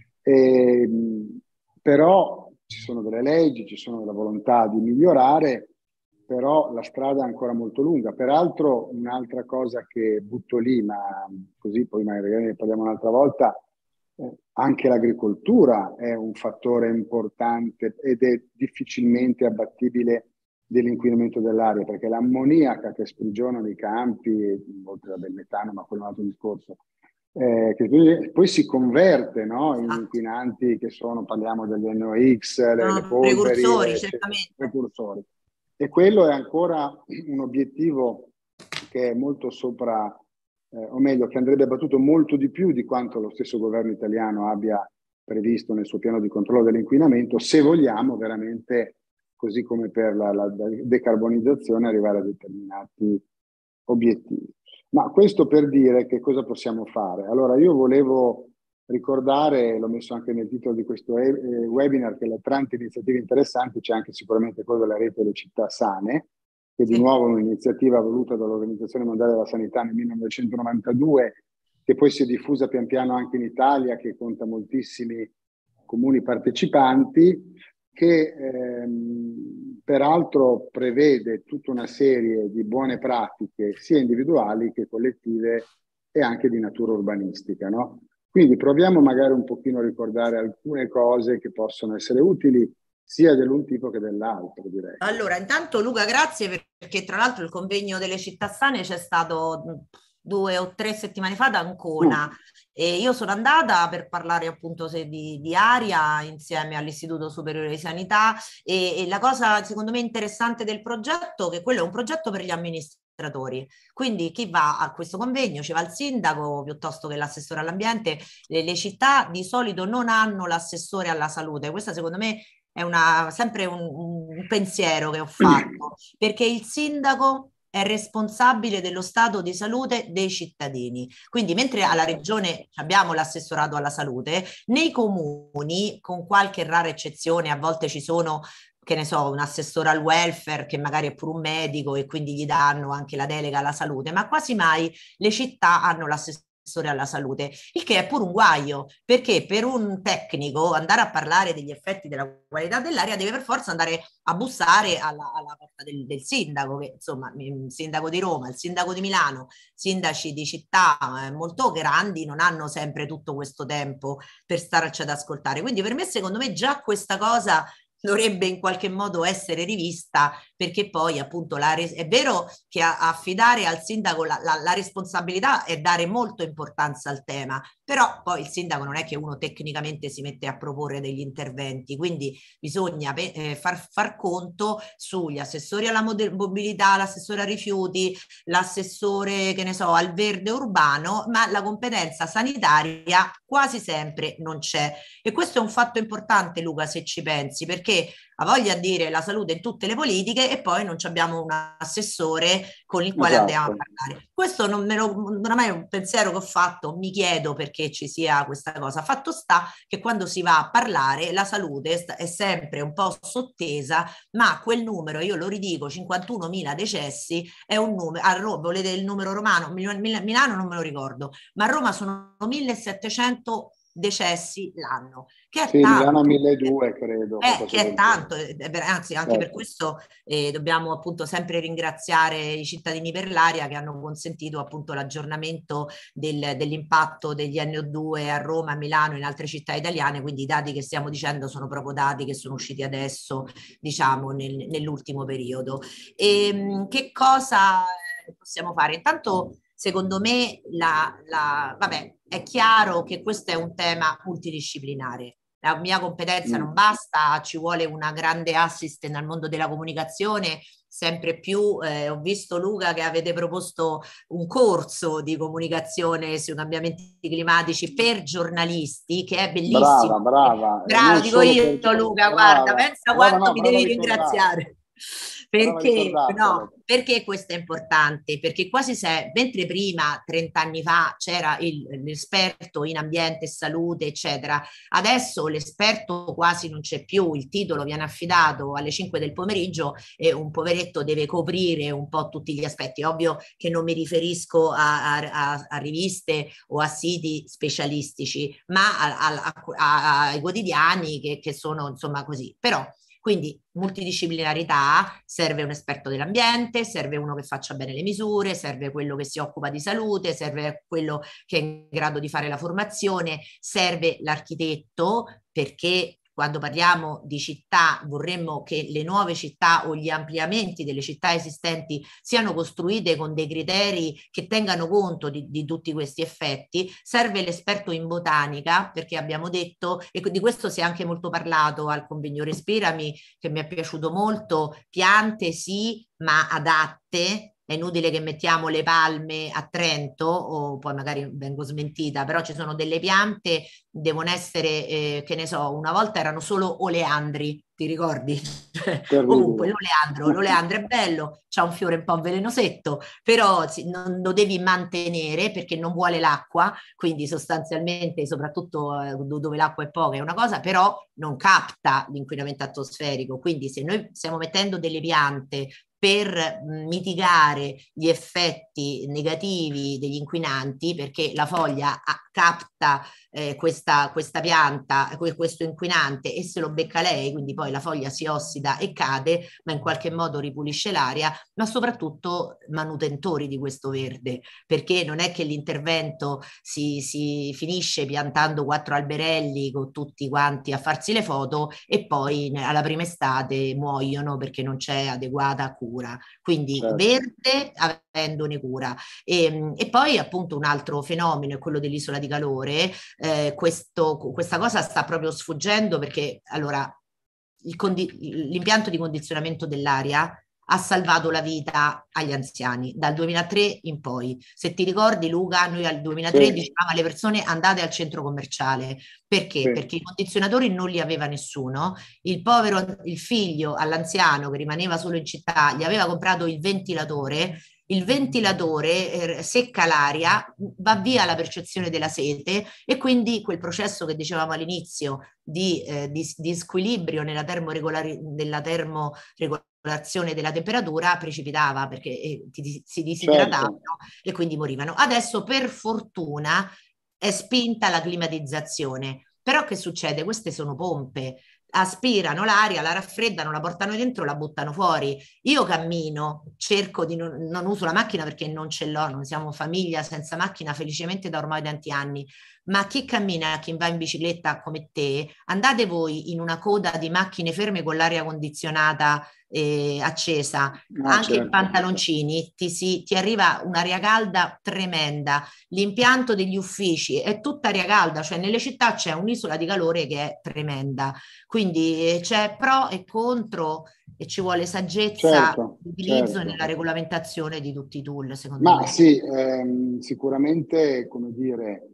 E, però ci sono delle leggi, ci sono della volontà di migliorare, però la strada è ancora molto lunga. Peraltro un'altra cosa che butto lì, ma così poi magari ne parliamo un'altra volta, eh, anche l'agricoltura è un fattore importante ed è difficilmente abbattibile dell'inquinamento dell'aria, perché l'ammoniaca che sprigionano i campi, oltre al metano, ma quello è un altro discorso, eh, che poi si converte, no, in inquinanti che sono, parliamo degli N O X, le, le polveri, precursori, le, certamente. precursori. E quello è ancora un obiettivo che è molto sopra, eh, o meglio, che andrebbe battuto molto di più di quanto lo stesso governo italiano abbia previsto nel suo piano di controllo dell'inquinamento, se vogliamo veramente, così come per la, la decarbonizzazione, arrivare a determinati obiettivi. Ma questo per dire che cosa possiamo fare. Allora, io volevo ricordare, l'ho messo anche nel titolo di questo eh, webinar, che tra tante iniziative interessanti c'è anche sicuramente quello della rete delle città sane, che di nuovo è un'iniziativa voluta dall'Organizzazione Mondiale della Sanità nel millenovecentonovantadue, che poi si è diffusa pian piano anche in Italia, che conta moltissimi comuni partecipanti, che ehm, peraltro prevede tutta una serie di buone pratiche, sia individuali che collettive e anche di natura urbanistica, no? Quindi proviamo magari un pochino a ricordare alcune cose che possono essere utili sia dell'un tipo che dell'altro, direi. Allora, intanto Luca, grazie, perché tra l'altro il convegno delle città sane c'è stato due o tre settimane fa ad Ancona, mm. E io sono andata per parlare appunto se di, di aria insieme all'Istituto Superiore di Sanità e, e la cosa secondo me interessante del progetto è che quello è un progetto per gli amministratori. Quindi chi va a questo convegno ci va il sindaco piuttosto che l'assessore all'ambiente. Le, le città di solito non hanno l'assessore alla salute. Questa secondo me è una, sempre un, un pensiero che ho fatto, perché il sindaco è responsabile dello stato di salute dei cittadini. Quindi mentre alla regione abbiamo l'assessorato alla salute, nei comuni, con qualche rara eccezione, a volte ci sono, che ne so, un assessore al welfare che magari è pure un medico e quindi gli danno anche la delega alla salute, ma quasi mai le città hanno l'assessore alla salute, il che è pure un guaio, perché per un tecnico andare a parlare degli effetti della qualità dell'aria deve per forza andare a bussare alla, alla porta del, del sindaco, che insomma il sindaco di Roma, il sindaco di Milano, sindaci di città eh, molto grandi non hanno sempre tutto questo tempo per starci ad ascoltare. Quindi per me, secondo me, già questa cosa dovrebbe in qualche modo essere rivista, perché poi appunto la res- è vero che a- affidare al sindaco la, la, la responsabilità è dare molto importanza al tema, però poi il sindaco non è che uno tecnicamente si mette a proporre degli interventi, quindi bisogna eh, far, far conto sugli assessori alla mobilità, l'assessore a rifiuti, l'assessore che ne so al verde urbano, ma la competenza sanitaria quasi sempre non c'è. E questo è un fatto importante, Luca, se ci pensi, perché ha voglia a dire la salute in tutte le politiche e poi non abbiamo un assessore con il quale Esatto. andiamo a parlare. Questo non, me lo, non è mai un pensiero che ho fatto, mi chiedo perché ci sia questa cosa. Fatto sta che quando si va a parlare la salute è sempre un po' sottesa, ma quel numero, io lo ridico, cinquantunomila decessi è un numero, a Roma, volete il numero romano? Milano non me lo ricordo, ma a Roma sono millesettecento decessi l'anno, che è sì, tanto. Milano milleduecento credo. Eh, che è tanto, genere. eh, anzi anche Certo. per questo eh, dobbiamo appunto sempre ringraziare i cittadini per l'aria che hanno consentito appunto l'aggiornamento del, dell'impatto degli N O due a Roma, a Milano e in altre città italiane, quindi i dati che stiamo dicendo sono proprio dati che sono usciti adesso, diciamo, nel, nell'ultimo periodo. E, mh, che cosa possiamo fare? Intanto, secondo me, la, la, vabbè, è chiaro che questo è un tema multidisciplinare. La mia competenza Mm. non basta, ci vuole una grande assist nel mondo della comunicazione, sempre più. Eh, ho visto, Luca, che avete proposto un corso di comunicazione sui cambiamenti climatici per giornalisti, che è bellissimo. Brava, brava. Bravo, dico io, Per... Luca, brava, guarda, pensa brava, quanto no, mi brava a devi ricordarlo. ringraziare. Brava a Perché, no, ricordartelo. perché questo è importante? Perché quasi se, mentre prima, trenta anni fa, c'era il, l'esperto in ambiente e salute, eccetera, adesso l'esperto quasi non c'è più, il titolo viene affidato alle cinque del pomeriggio e un poveretto deve coprire un po' tutti gli aspetti. Ovvio che non mi riferisco a, a, a riviste o a siti specialistici, ma a, a, a, ai quotidiani che, che sono insomma così. Però quindi multidisciplinarità, serve un esperto dell'ambiente, serve uno che faccia bene le misure, serve quello che si occupa di salute, serve quello che è in grado di fare la formazione, serve l'architetto, perché quando parliamo di città vorremmo che le nuove città o gli ampliamenti delle città esistenti siano costruite con dei criteri che tengano conto di, di tutti questi effetti. Serve l'esperto in botanica, perché abbiamo detto, e di questo si è anche molto parlato al convegno Respirami, che mi è piaciuto molto, piante sì, ma adatte. È inutile che mettiamo le palme a Trento, o poi magari vengo smentita, però ci sono delle piante, devono essere, eh, che ne so, una volta erano solo oleandri, ti ricordi? Comunque l'oleandro, l'oleandro è bello, c'ha un fiore un po' velenosetto, però sì, non lo devi mantenere perché non vuole l'acqua, quindi sostanzialmente, soprattutto eh, dove l'acqua è poca è una cosa, però non capta l'inquinamento atmosferico, quindi se noi stiamo mettendo delle piante per mitigare gli effetti negativi degli inquinanti, perché la foglia capta eh, questa, questa pianta, questo inquinante, e se lo becca lei, quindi poi la foglia si ossida e cade, ma in qualche modo ripulisce l'aria, ma soprattutto manutentori di questo verde, perché non è che l'intervento si, si finisce piantando quattro alberelli con tutti quanti a farsi le foto e poi alla prima estate muoiono perché non c'è adeguata cura. Quindi certo. verde avendone cura. E, e poi appunto un altro fenomeno è quello dell'isola di calore. Eh, questo, questa cosa sta proprio sfuggendo perché allora l'impianto di condizionamento dell'aria ha salvato la vita agli anziani dal duemilatré in poi. Se ti ricordi, Luca, noi al duemilatré Sì. dicevamo alle persone andate al centro commerciale. Perché? Sì. Perché i condizionatori non li aveva nessuno. Il povero, il figlio all'anziano che rimaneva solo in città, gli aveva comprato il ventilatore. Il ventilatore eh, secca l'aria, va via la percezione della sete e quindi quel processo che dicevamo all'inizio di, eh, di, di squilibrio nella termoregolari- nella termoregolazione della temperatura precipitava perché eh, ti, si disidratavano, certo. e quindi morivano. Adesso per fortuna è spinta la climatizzazione, però che succede? Queste sono pompe, aspirano l'aria, la raffreddano, la portano dentro, la buttano fuori. Io cammino, cerco di non, non uso la macchina perché non ce l'ho, non siamo famiglia senza macchina felicemente da ormai tanti anni, ma chi cammina, chi va in bicicletta come te, andate voi in una coda di macchine ferme con l'aria condizionata eh, accesa, Ah, anche certo. in pantaloncini, ti, si, ti arriva un'aria calda tremenda. L'impianto degli uffici è tutta aria calda, cioè nelle città c'è un'isola di calore che è tremenda. Quindi c'è pro e contro e ci vuole saggezza Certo, di utilizzo certo. nella regolamentazione di tutti i tool, secondo Ma me. sì, ehm, sicuramente, come dire,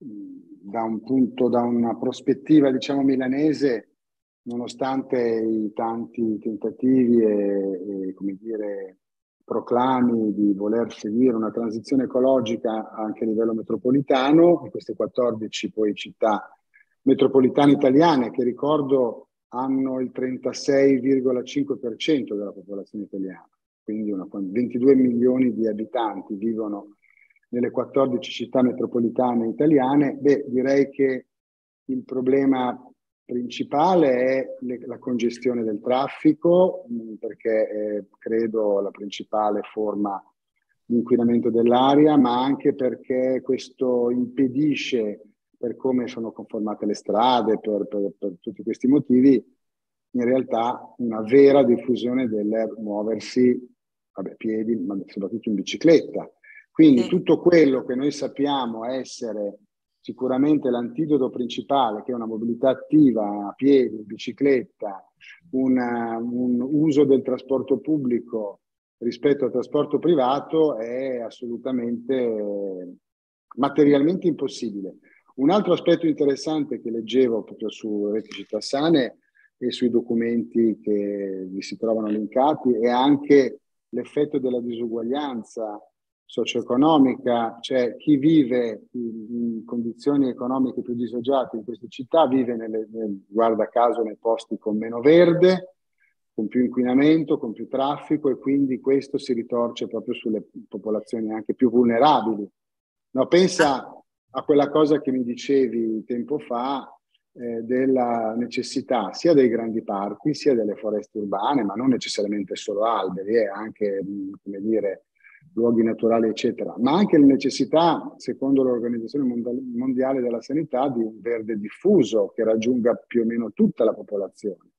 mh, da un punto, da una prospettiva, diciamo, milanese, nonostante i tanti tentativi e, e, come dire, proclami di voler seguire una transizione ecologica anche a livello metropolitano, in queste quattordici poi città metropolitane italiane, che ricordo hanno il trentasei virgola cinque per cento della popolazione italiana, quindi una, ventidue milioni di abitanti vivono nelle quattordici città metropolitane italiane. Beh, direi che il problema principale è le, la congestione del traffico, mh, perché è, credo, la principale forma di inquinamento dell'aria, ma anche perché questo impedisce, per come sono conformate le strade, per, per, per tutti questi motivi, in realtà una vera diffusione del muoversi, vabbè, piedi, ma soprattutto in bicicletta. Quindi Sì. tutto quello che noi sappiamo essere sicuramente l'antidoto principale, che è una mobilità attiva a piedi, in bicicletta, una, un uso del trasporto pubblico rispetto al trasporto privato, è assolutamente eh, materialmente impossibile. Un altro aspetto interessante che leggevo proprio su Reti Città Sane e sui documenti che vi si trovano linkati è anche l'effetto della disuguaglianza socio-economica, cioè chi vive in, in condizioni economiche più disagiate in queste città vive, nelle, nel, guarda caso, nei posti con meno verde, con più inquinamento, con più traffico, e quindi questo si ritorce proprio sulle popolazioni anche più vulnerabili. No, pensa a quella cosa che mi dicevi tempo fa, eh, della necessità sia dei grandi parchi, sia delle foreste urbane, ma non necessariamente solo alberi, eh, anche, mh, come dire, luoghi naturali, eccetera, ma anche la necessità, secondo l'Organizzazione Mondiale della Sanità, di un verde diffuso che raggiunga più o meno tutta la popolazione.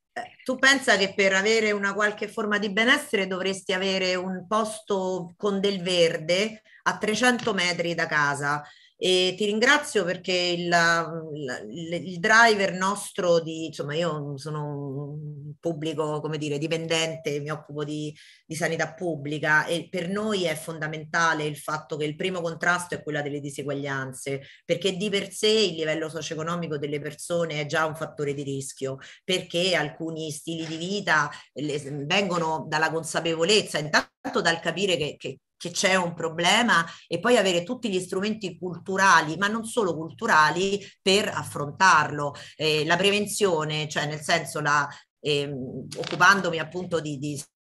Tu pensa che per avere una qualche forma di benessere dovresti avere un posto con del verde a trecento metri da casa, e ti ringrazio perché il, il, il driver nostro di, insomma, io sono un pubblico, come dire, dipendente, mi occupo di, di sanità pubblica, e per noi è fondamentale il fatto che il primo contrasto è quella delle diseguaglianze, perché di per sé il livello socio-economico delle persone è già un fattore di rischio, perché alcuni stili di vita le, vengono dalla consapevolezza, intanto dal capire che, che che c'è un problema, e poi avere tutti gli strumenti culturali, ma non solo culturali, per affrontarlo. Eh, la prevenzione, cioè nel senso la, eh, occupandomi appunto di, di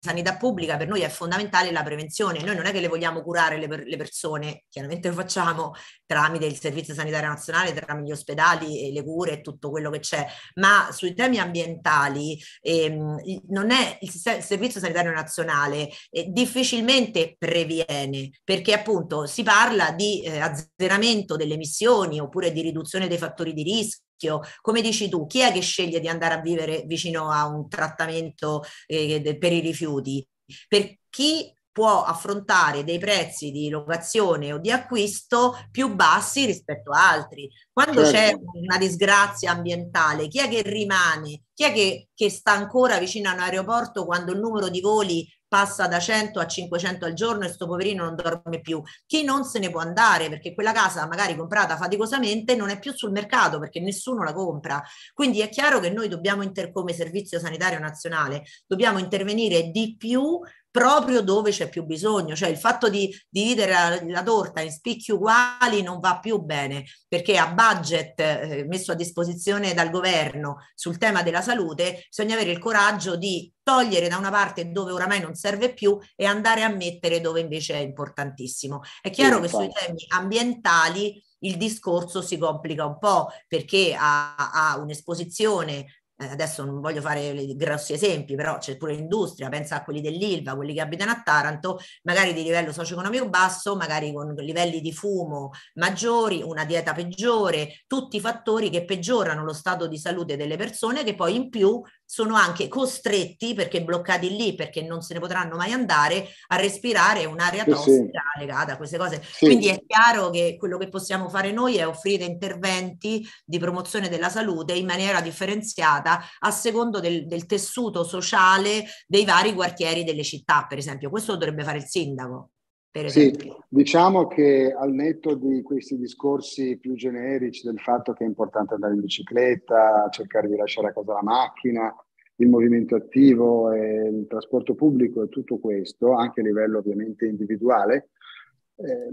sanità pubblica per noi è fondamentale la prevenzione. Noi non è che le vogliamo curare le, per, le persone, chiaramente lo facciamo tramite il Servizio Sanitario Nazionale, tramite gli ospedali e le cure e tutto quello che c'è, ma sui temi ambientali ehm, non è il, il Servizio Sanitario Nazionale eh, difficilmente previene, perché appunto si parla di eh, azzeramento delle emissioni oppure di riduzione dei fattori di rischio. Come dici tu, chi è che sceglie di andare a vivere vicino a un trattamento eh, per i rifiuti? Per chi può affrontare dei prezzi di locazione o di acquisto più bassi rispetto a altri. Quando certo. c'è una disgrazia ambientale, chi è che rimane? Chi è che, che sta ancora vicino a un aeroporto quando il numero di voli passa da cento a cinquecento al giorno e sto poverino non dorme più? Chi non se ne può andare perché quella casa magari comprata faticosamente non è più sul mercato perché nessuno la compra. Quindi è chiaro che noi dobbiamo, inter- come Servizio Sanitario Nazionale, dobbiamo intervenire di più proprio dove c'è più bisogno, cioè il fatto di dividere la, la torta in spicchi uguali non va più bene, perché a budget eh, messo a disposizione dal governo sul tema della salute bisogna avere il coraggio di togliere da una parte dove oramai non serve più e andare a mettere dove invece è importantissimo. È chiaro sì, che sui temi ambientali il discorso si complica un po' perché ha, ha un'esposizione. Adesso non voglio fare grossi esempi, però c'è pure l'industria, pensa a quelli dell'Ilva, quelli che abitano a Taranto, magari di livello socio-economico basso, magari con livelli di fumo maggiori, una dieta peggiore, tutti fattori che peggiorano lo stato di salute delle persone che poi in più sono anche costretti, perché bloccati lì, perché non se ne potranno mai andare, a respirare un'aria tossica sì, sì. legata a queste cose. Sì. Quindi è chiaro che quello che possiamo fare noi è offrire interventi di promozione della salute in maniera differenziata a secondo del, del tessuto sociale dei vari quartieri delle città, per esempio. Questo lo dovrebbe fare il sindaco. Per sì, diciamo che al netto di questi discorsi più generici del fatto che è importante andare in bicicletta, cercare di lasciare a casa la macchina, il movimento attivo e il trasporto pubblico e tutto questo, anche a livello ovviamente individuale, eh,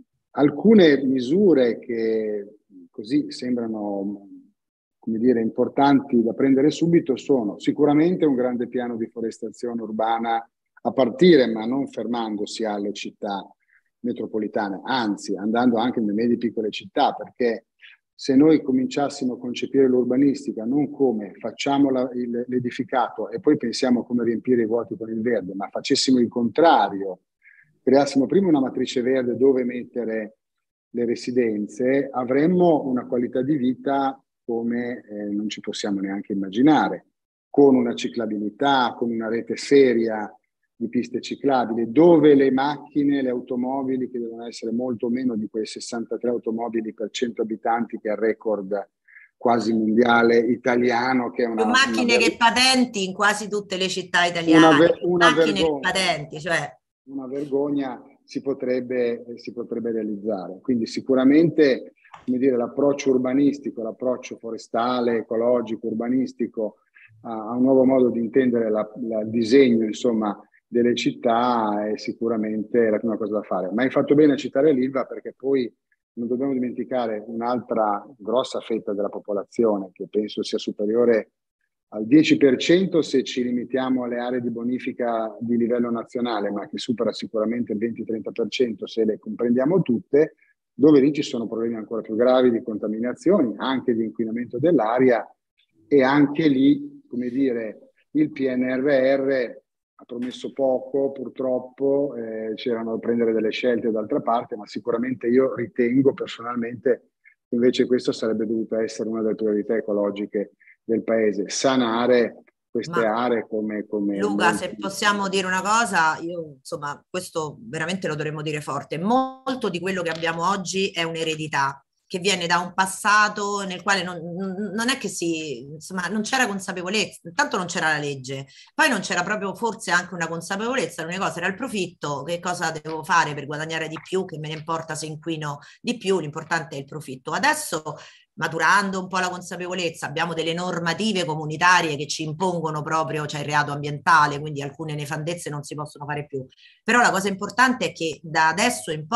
alcune misure che così sembrano, come dire, importanti da prendere subito sono sicuramente un grande piano di forestazione urbana a partire, ma non fermandosi alle città metropolitane, anzi andando anche nelle medie piccole città, perché se noi cominciassimo a concepire l'urbanistica non come facciamo la, il, l'edificato e poi pensiamo come riempire i vuoti con il verde, ma facessimo il contrario, creassimo prima una matrice verde dove mettere le residenze, avremmo una qualità di vita come eh, non ci possiamo neanche immaginare, con una ciclabilità, con una rete seria di piste ciclabili, dove le macchine, le automobili, che devono essere molto meno di quei sessantatré automobili per cento abitanti, che è il record quasi mondiale italiano, che è una... Più macchine una che patenti in quasi tutte le città italiane. Una, ver- una macchine vergogna, che patenti, cioè... Una vergogna si potrebbe, si potrebbe realizzare. Quindi sicuramente, come dire, l'approccio urbanistico, l'approccio forestale, ecologico, urbanistico, a un nuovo modo di intendere la, la, il disegno, insomma, delle città è sicuramente la prima cosa da fare. Ma hai fatto bene a citare l'Ilva, perché poi non dobbiamo dimenticare un'altra grossa fetta della popolazione che penso sia superiore al dieci per cento se ci limitiamo alle aree di bonifica di livello nazionale, ma che supera sicuramente il venti trenta per cento se le comprendiamo tutte, dove lì ci sono problemi ancora più gravi di contaminazioni, anche di inquinamento dell'aria, e anche lì, come dire, il P N R R ha promesso poco, purtroppo, eh, c'erano da prendere delle scelte d'altra parte, ma sicuramente io ritengo personalmente che invece questo sarebbe dovuto essere una delle priorità ecologiche del paese, sanare queste ma, aree come... come Luca, molti... se possiamo dire una cosa, io insomma, questo veramente lo dovremmo dire forte, molto di quello che abbiamo oggi è un'eredità che viene da un passato nel quale non, non è che si, insomma, non c'era consapevolezza, intanto non c'era la legge, poi non c'era proprio forse anche una consapevolezza, l'unica cosa era il profitto, che cosa devo fare per guadagnare di più, che me ne importa se inquino di più, l'importante è il profitto. Adesso, maturando un po' la consapevolezza, abbiamo delle normative comunitarie che ci impongono proprio, cioè il reato ambientale, quindi alcune nefandezze non si possono fare più. Però la cosa importante è che da adesso in poi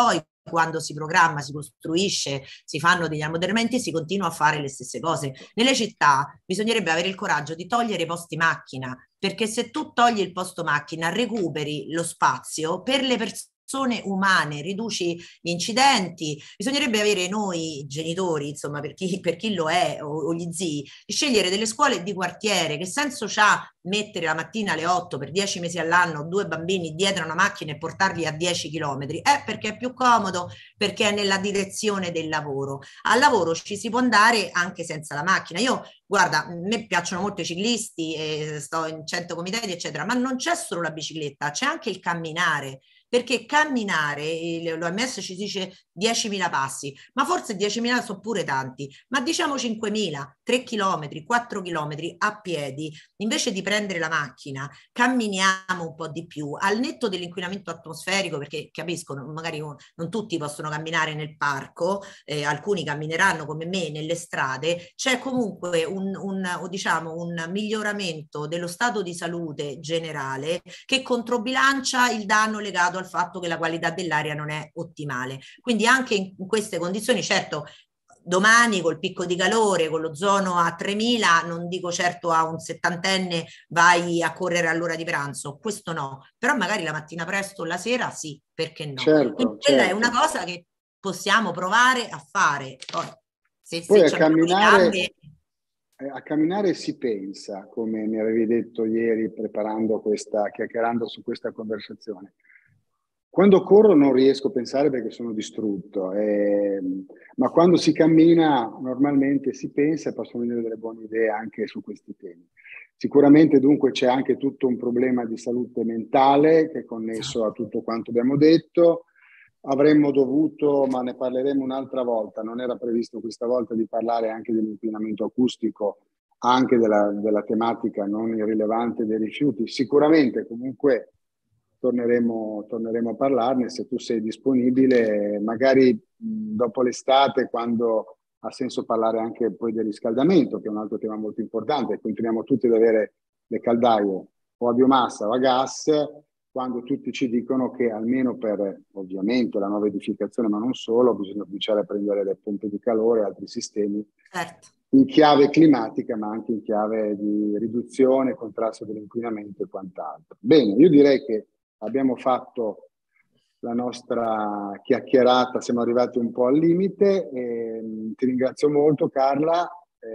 quando si programma, si costruisce, si fanno degli ammodernamenti, si continua a fare le stesse cose. Nelle città bisognerebbe avere il coraggio di togliere i posti macchina, perché se tu togli il posto macchina recuperi lo spazio per le persone umane, riduci gli incidenti. Bisognerebbe avere noi genitori, insomma, per chi, per chi lo è, o, o gli zii, di scegliere delle scuole di quartiere. Che senso c'ha mettere la mattina alle otto per dieci mesi all'anno due bambini dietro una macchina e portarli a dieci chilometri? Eh, perché è più comodo, perché è nella direzione del lavoro. Al lavoro ci si può andare anche senza la macchina. Io, guarda, a me piacciono molto i ciclisti, e sto in cento comitati, eccetera, ma non c'è solo la bicicletta, c'è anche il camminare. Perché camminare, l'O M S ci dice diecimila passi, ma forse diecimila sono pure tanti, ma diciamo cinquemila, tre chilometri, quattro chilometri a piedi, invece di prendere la macchina, camminiamo un po' di più, al netto dell'inquinamento atmosferico, perché capisco, magari non tutti possono camminare nel parco, eh, alcuni cammineranno come me nelle strade, c'è comunque un, un, diciamo, un miglioramento dello stato di salute generale che controbilancia il danno legato al fatto che la qualità dell'aria non è ottimale. Quindi anche in queste condizioni, certo, domani col picco di calore, con l'ozono a tremila, non dico certo a un settantenne vai a correre all'ora di pranzo, questo no, però magari la mattina presto o la sera sì, perché no? Certo, quindi quella certo. è una cosa che possiamo provare a fare. Poi, se, Poi se a camminare, a camminare si pensa, come mi avevi detto ieri preparando questa, chiacchierando su questa conversazione. Quando corro non riesco a pensare perché sono distrutto, eh, ma quando si cammina normalmente si pensa e possono venire delle buone idee anche su questi temi. Sicuramente dunque c'è anche tutto un problema di salute mentale che è connesso a tutto quanto abbiamo detto. Avremmo dovuto, ma ne parleremo un'altra volta, non era previsto questa volta di parlare anche dell'inquinamento acustico, anche della, della tematica non irrilevante dei rifiuti. Sicuramente comunque torneremo, torneremo a parlarne se tu sei disponibile, magari mh, dopo l'estate, quando ha senso parlare anche poi del riscaldamento, che è un altro tema molto importante. Continuiamo tutti ad avere le caldaie o a biomassa o a gas, quando tutti ci dicono che almeno per, ovviamente, la nuova edificazione, ma non solo, bisogna cominciare a prendere le pompe di calore e altri sistemi, certo, in chiave climatica, ma anche in chiave di riduzione, contrasto dell'inquinamento e quant'altro. Bene, io direi che abbiamo fatto la nostra chiacchierata, siamo arrivati un po' al limite. E ti ringrazio molto, Carla,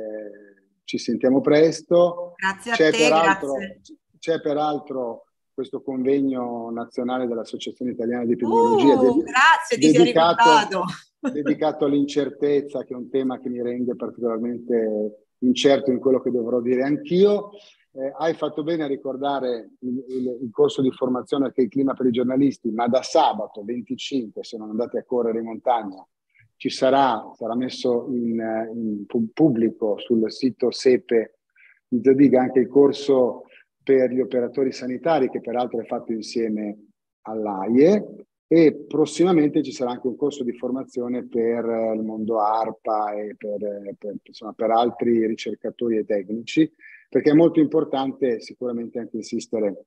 eh, ci sentiamo presto. Grazie a c'è te, peraltro, grazie. C'è peraltro questo convegno nazionale dell'Associazione Italiana di Epidemiologia, Uh, ded- grazie, ti sei dedicato, ricordato. dedicato all'incertezza, che è un tema che mi rende particolarmente incerto in quello che dovrò dire anch'io. Eh, hai fatto bene a ricordare il, il, il corso di formazione che è il clima per i giornalisti, ma da sabato venticinque, se non andate a correre in montagna, ci sarà, sarà messo in, in pubblico sul sito Sepe di Zodiga anche il corso per gli operatori sanitari, che peraltro è fatto insieme all'AIE, e prossimamente ci sarà anche un corso di formazione per il mondo ARPA e per, per, insomma, per altri ricercatori e tecnici, perché è molto importante sicuramente anche insistere,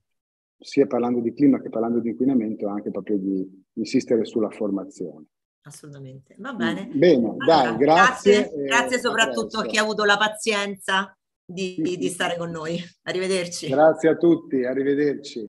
sia parlando di clima che parlando di inquinamento, anche proprio di insistere sulla formazione. Assolutamente, va bene. Bene, allora, dai, grazie. Grazie, grazie soprattutto a chi ha avuto la pazienza di, di stare con noi. Arrivederci. Grazie a tutti, arrivederci.